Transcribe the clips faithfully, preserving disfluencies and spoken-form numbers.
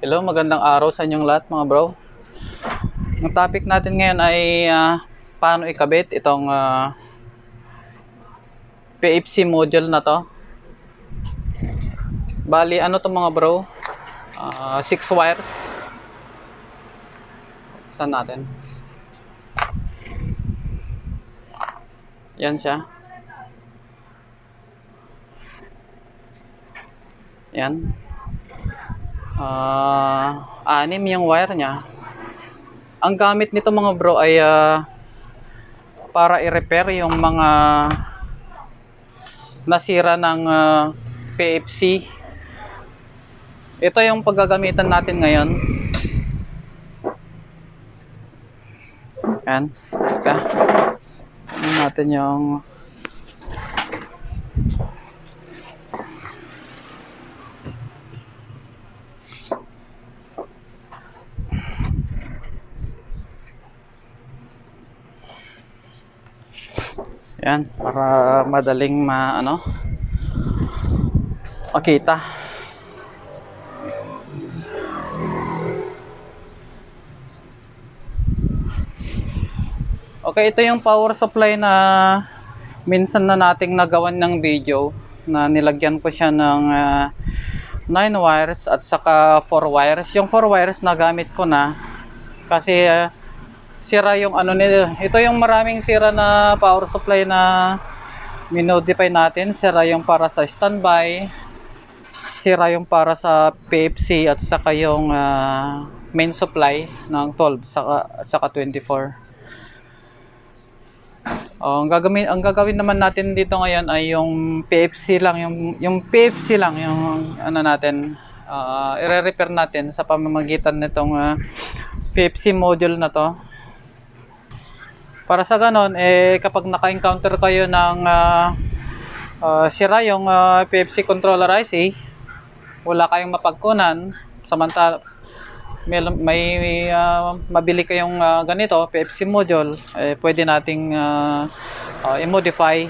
Hello, magandang araw sa inyong lahat mga bro. Ang topic natin ngayon ay uh, paano ikabit itong uh, P F C module na to. Bali, ano to mga bro? Uh, six wires. Saan natin? Yan siya. Yan. Uh, anim yung wire nya. Ang gamit nito mga bro ay uh, para i-repair yung mga nasira ng uh, P F C. Ito yung paggagamitan natin ngayon. Yan. Teka. Ano natin yung yan, para madaling ma ano makita. Okay, ito yung power supply na minsan na nating nagawan ng video, na nilagyan ko siya ng uh, nine wires at saka four wires. Yung four wires na gamit ko na kasi uh, sira yung ano nito. Ito yung maraming sira na power supply na minodify natin. Sira yung para sa standby, sira yung para sa P F C, at saka yung uh, main supply ng twelve saka, at saka twenty-four. Oh, ang gagawin ang gagawin naman natin dito ngayon ay yung P F C lang, yung yung P F C lang yung ano natin, uh, i-repair natin sa pamamagitan nitong uh, P F C module na to. Para sa ganon, eh, kapag naka-encounter kayo ng uh, uh, sira yung uh, P F C controller I C, wala kayong mapagkunan, samantala may, may uh, mabili kayong uh, ganito, P F C module, eh, pwede nating uh, uh, i-modify.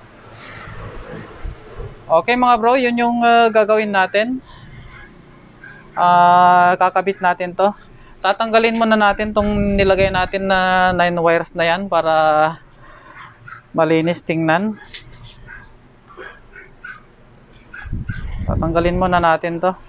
Okay mga bro, yun yung uh, gagawin natin. Uh, kakabit natin to. Tatanggalin muna natin tong nilagay natin na nine wires na yan para malinis tingnan. Tatanggalin muna natin to.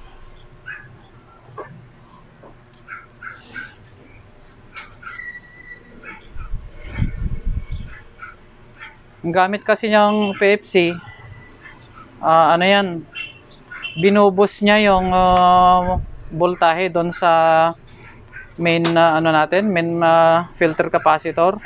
Ang gamit kasi niyang P F C, uh, ano yan, binubus niya yung uh, voltahe doon sa main uh, ano natin, main uh, filter capacitor.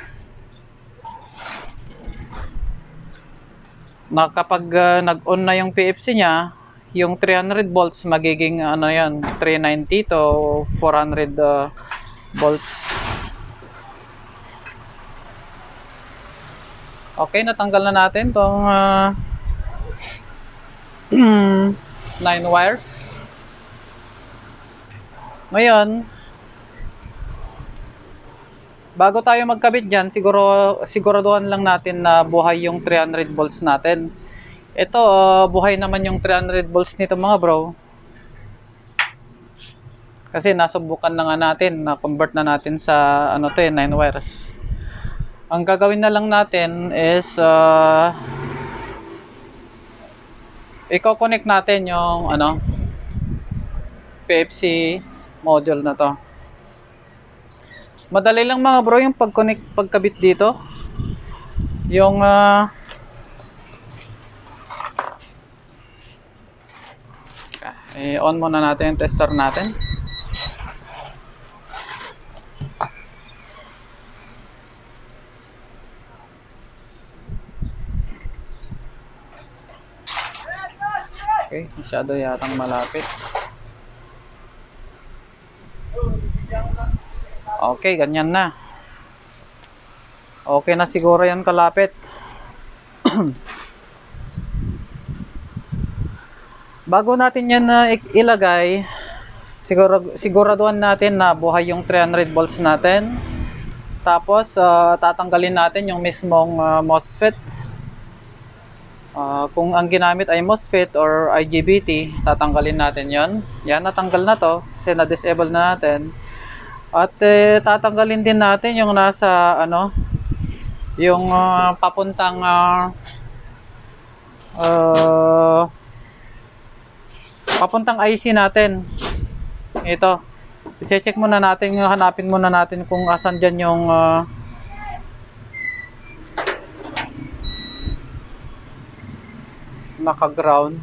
Na kapag uh, nag-on na yung P F C niya, yung three hundred volts magiging ano yan, three ninety to four hundred uh, volts. Okay, natanggal na natin tong uh, nine wires. Ngayon, bago tayo magkabit dyan, siguro, siguraduhan lang natin na buhay yung three hundred volts natin. Ito, uh, buhay naman yung three hundred volts nito mga bro. Kasi nasubukan na nga natin, na-convert na natin sa ano to, eh, nine wires. Ang gagawin na lang natin is uh, i-connect natin yung ano, P F C module na to. Madali lang mga bro yung pag-connect, pagkabit dito. Yung uh, i-on muna natin yung tester natin. Okay, masyado yatang malapit. Okay, ganyan na. Okay na siguro yan kalapit. Bago natin yan na uh, ilagay, siguro, siguraduhan natin na buhay yung three hundred volts natin. Tapos, uh, tatanggalin natin yung mismong uh, MOSFET. Uh, kung ang ginamit ay MOSFET or I G B T, tatanggalin natin yon. Yan, natanggal na to kasi na-disable na natin. At eh, tatanggalin din natin yung nasa ano, yung uh, papuntang uh, uh, papuntang I C natin. Ito. I-check muna natin, hanapin muna natin kung asan dyan yung uh, naka-ground.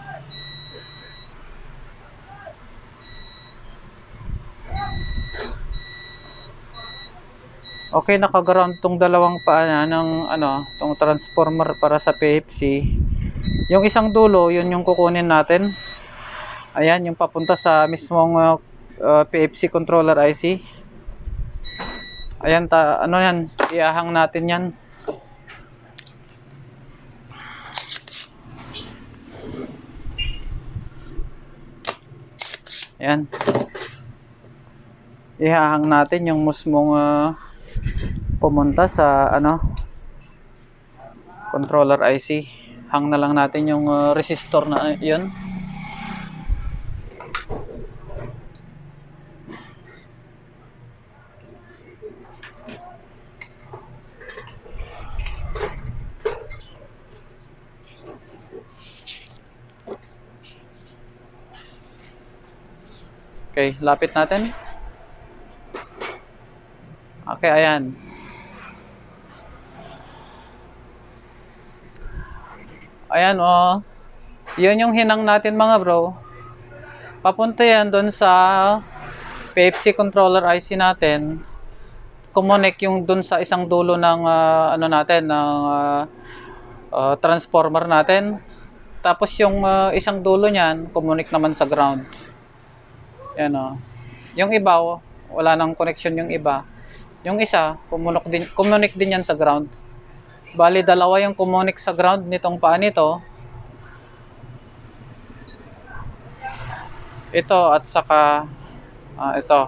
Okay, naka-ground tong dalawang paa ng ano, tong transformer para sa P F C. Yung isang dulo, yun yung kukunin natin. Ayan, yung papunta sa mismong uh, uh, P F C controller I C. Ayan, ta ano yan, iahang natin yan. Ayan. Ihahang natin yung mismong uh, pumunta sa ano, controller I C. Hang na lang natin yung uh, resistor na yun. Okay, lapit natin. Okay, ayan. Ayan, oh. Yun yung hinang natin mga bro. Papunta yan doon sa P F C controller I C natin. Kumonek yung doon sa isang dulo ng uh, ano natin, ng uh, uh, transformer natin. Tapos yung uh, isang dulo niyan, kumonek naman sa ground. Yan, oh. Yung iba, oh, wala nang connection yung iba. Yung isa, kumonok din, kumonek din yan sa ground. Bali, dalawa yung kumonek sa ground nitong paa nito. Ito at saka uh, ito.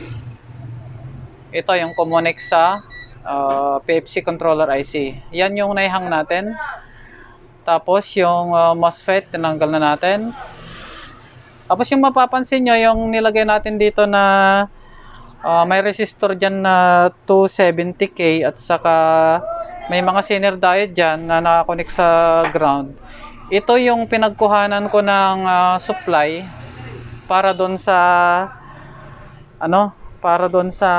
Ito yung kumonek sa uh, P F C controller I C. Yan yung naihang natin. Tapos yung uh, MOSFET, tinanggal na natin. Tapos yung mapapansin nyo, yung nilagay natin dito na uh, may resistor dyan na two seventy K at saka may mga Zener diode dyan na nakakonect sa ground. Ito yung pinagkuhanan ko ng uh, supply para doon sa ano, para doon sa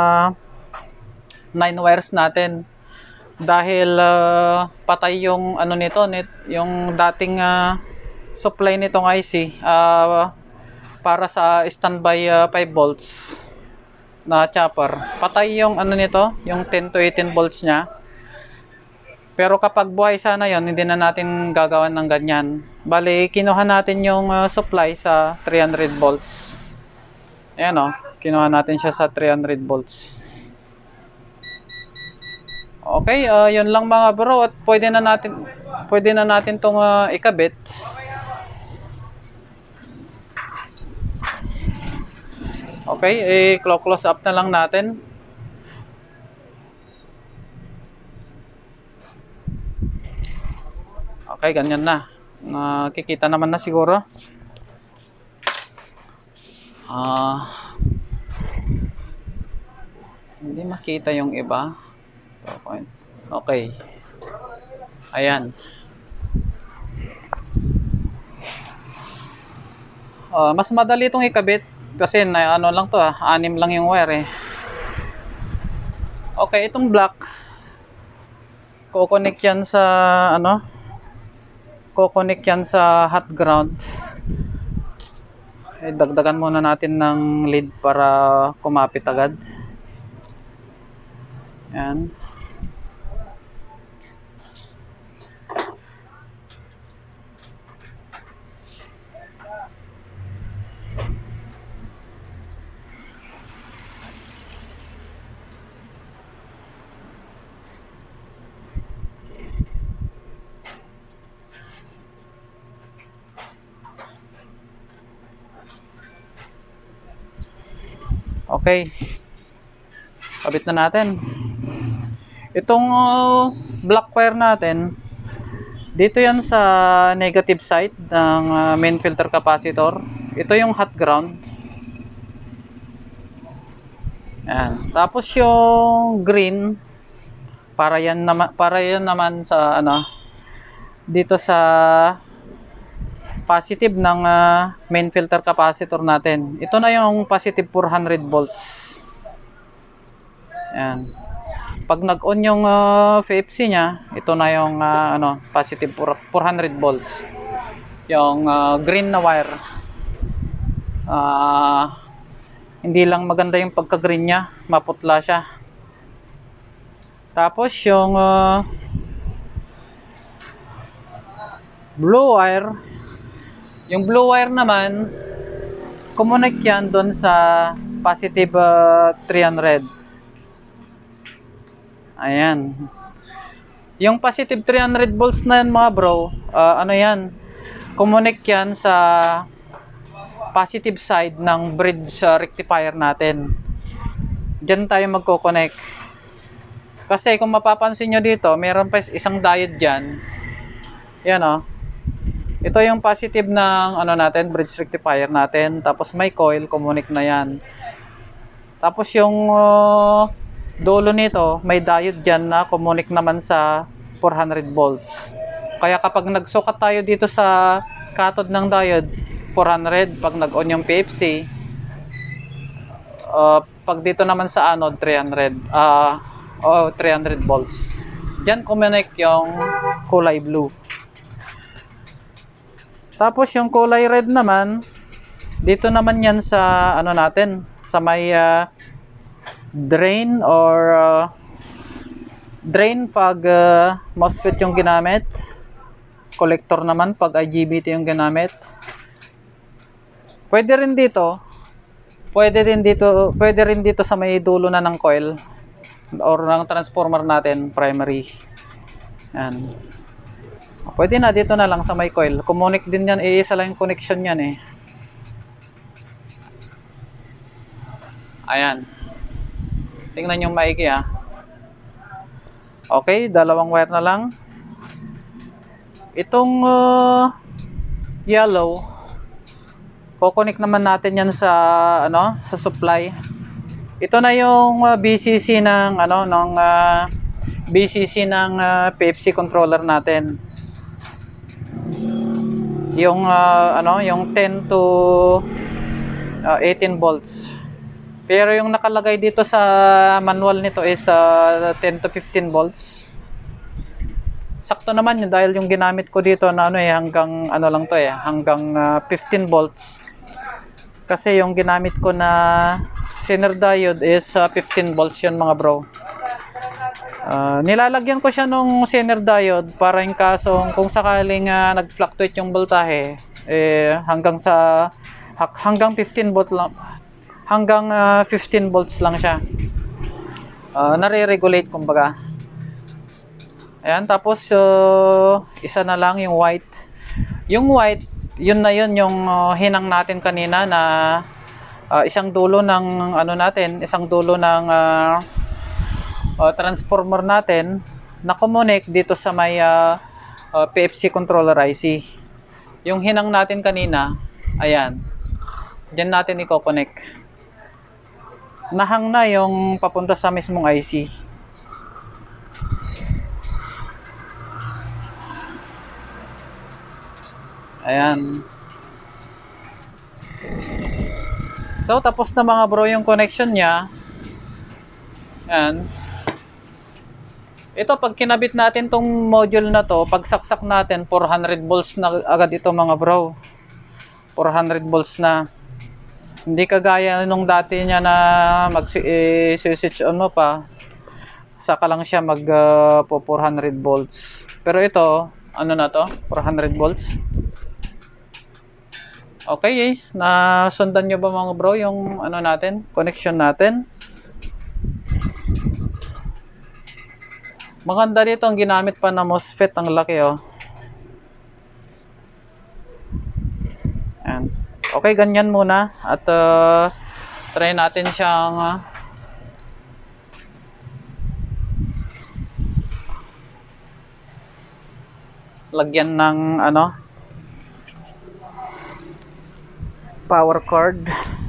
nine wires natin. Dahil uh, patay yung ano nito, net, yung dating uh, supply nitong I C uh, para sa standby uh, five volts na chopper. Patay yung ano nito, yung ten to eighteen volts niya. Pero kapag buhay sana yon, hindi na natin gagawan ng ganyan. Bali, kinuha natin yung uh, supply sa three hundred volts. Ayan o, kinuha natin siya sa three hundred volts. Okay, uh, yun lang mga bro, at pwede na natin pwede na natin tong uh, ikabit. Okay, i-close up na lang natin. Okay, ganyan na. Nakikita naman na siguro. Ah, hindi makita yung iba. Okay. Ayan. Uh, mas madali itong ikabit kasi na ano lang to, ah, anim lang yung wire eh. Okay, itong black ko-connect yan sa ano? Ko-connect yan sa hot ground. Eh, dagdagan muna natin ng lead para kumapit agad. Yan. Okay. Kabit na natin. Itong uh, black wire natin, Dito yan sa negative side ng uh, main filter capacitor. Ito yung hot ground. Yan. Tapos yung green para yan naman para yan naman sa ano dito sa positive ng uh, main filter capacitor natin. Ito na yung positive four hundred volts. Yan. Pag nag-on yung uh, V F C niya, ito na yung uh, ano, positive four hundred volts. Yung uh, green na wire. Uh, hindi lang maganda yung pagka-green niya, maputla siya. Tapos yung uh, blue wire, yung blue wire naman, kumonek yan doon sa positive uh, three hundred. Ayan. Yung positive three hundred volts na yan mga bro, uh, ano yan, kumonek yan sa positive side ng bridge uh, rectifier natin. Diyan tayo magko-connect. Kasi kung mapapansin nyo dito, meron pa isang diode dyan. Yan o. Oh. Ito yung positive ng ano natin, bridge rectifier natin. Tapos may coil, kumonek na yan. Tapos yung uh, dulo nito, may diode dyan na kumonek naman sa four hundred volts. Kaya kapag nagsukat tayo dito sa cathode ng diode, four hundred. Pag nag-on yung P F C, uh, pag dito naman sa anode, three hundred. Uh, oh, three hundred volts. Dyan kumonek yung kulay blue. Tapos yung kulay red naman, dito naman yan sa ano natin, sa may uh, drain or uh, drain pag uh, MOSFET yung ginamit, collector naman pag I G B T yung ginamit. Pwede rin dito, pwede rin dito, pwede rin dito sa may dulo na ng coil or ng transformer natin, primary. Yan. Pwede na dito na lang sa may coil. Kumonek din yan, iisa lang yung connection yan eh. Ayan. Tingnan yung maigi ah. Okay, dalawang wire na lang. Itong uh, yellow, kukonek naman natin yan sa ano, sa supply. Ito na yung uh, B C C ng ano ng uh, B C C ng uh, P F C controller natin. Yung uh, ano, yung ten to uh, eighteen volts. Pero yung nakalagay dito sa manual nito is uh, ten to fifteen volts. Sakto naman yun dahil yung ginamit ko dito na ano eh hanggang ano lang to eh, hanggang uh, fifteen volts. Kasi yung ginamit ko na Zener diode is uh, fifteen volts yun mga bro. Uh, nilalagyan ko siya nung Zener diode para in kaso kung sakaling uh, nag-fluctuate yung voltahe eh hanggang sa hanggang fifteen volts lang, hanggang uh, fifteen volts lang siya. Uh, nare-regulate kumbaga. Ayan, tapos uh, isa na lang yung white. Yung white, yun na yun yung uh, hinang natin kanina na uh, isang dulo ng ano natin, isang dulo ng uh, uh, transformer natin na kumonek dito sa may uh, uh, P F C controller I C. Yung hinang natin kanina, ayan. Diyan natin i-connect. Nahang na yung papunta sa mismong I C. Ayan. So, tapos na mga bro yung connection niya. Ayan. Ito, pag kinabit natin tong module na to, pag saksak natin, four hundred volts na agad ito mga bro. four hundred volts na. Hindi kagaya nung dati niya na mag-switch on mo pa. Saka lang siya mag uh, po four hundred volts. Pero ito, ano na to? four hundred volts. Okay, eh. Nasundan nyo ba mga bro yung ano natin, connection natin? Maganda dito ang ginamit pa na MOSFET, ang laki oh. Ayan. Okay, ganyan muna at uh, try natin siyang uh, lagyan ng ano, power cord.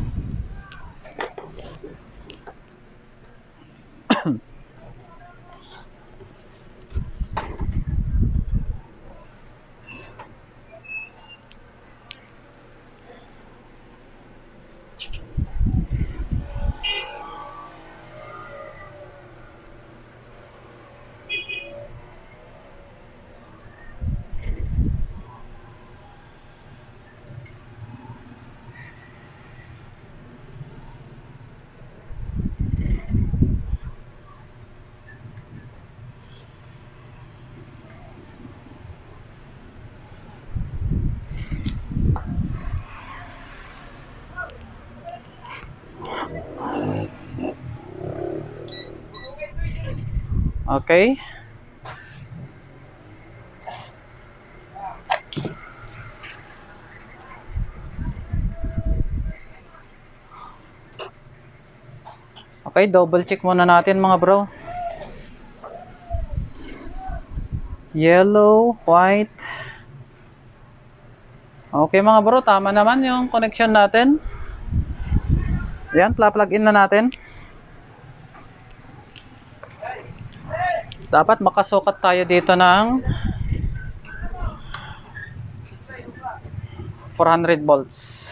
Okay. Okay, double check muna natin mga bro. Yellow, white. Okay mga bro, tama naman yung connection natin. Yan, plug in na natin. Dapat makasukat tayo dito ng four hundred volts.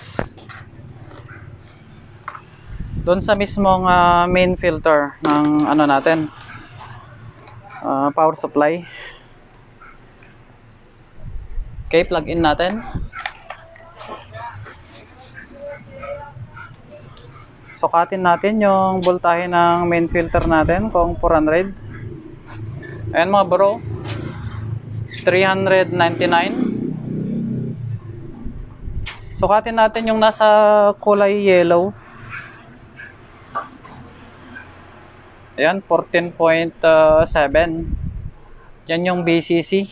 Doon sa mismong uh, main filter ng ano natin, uh, power supply. Okay, plug in natin. Sukatin natin yung voltahe ng main filter natin kung four hundred. Ayan mga bro, three ninety-nine. Sukatin natin yung nasa kulay yellow. Ayan, fourteen point seven. Yan yung B C C.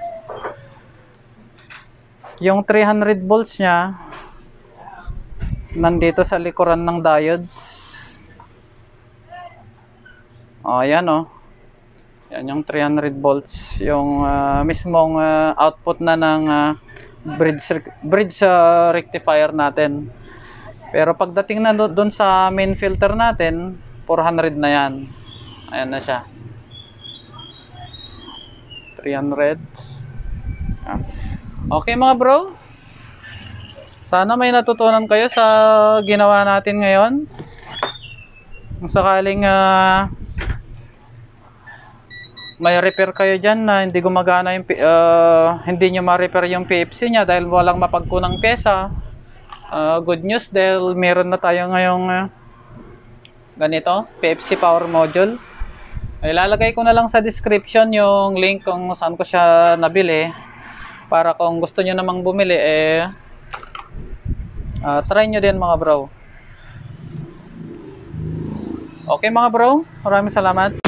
Yung three hundred volts nya nandito sa likuran ng diodes. O, ayan o. Yan yung three hundred volts. Yung uh, mismong uh, output na ng uh, bridge, bridge uh, rectifier natin. Pero pagdating na doon sa main filter natin, four hundred na yan. Ayan na siya. three hundred. Okay mga bro. Sana may natutunan kayo sa ginawa natin ngayon. Kung sakaling uh, may repair kayo dyan na hindi gumagana yung uh, hindi nyo ma-repair yung P F C nya dahil walang mapagkunang pyesa, uh, good news dahil meron na tayo ngayong uh, ganito, P F C power module. Ilalagay ko na lang sa description yung link kung saan ko siya nabili para kung gusto nyo namang bumili eh uh, try nyo din mga bro. Okay mga bro, maraming salamat.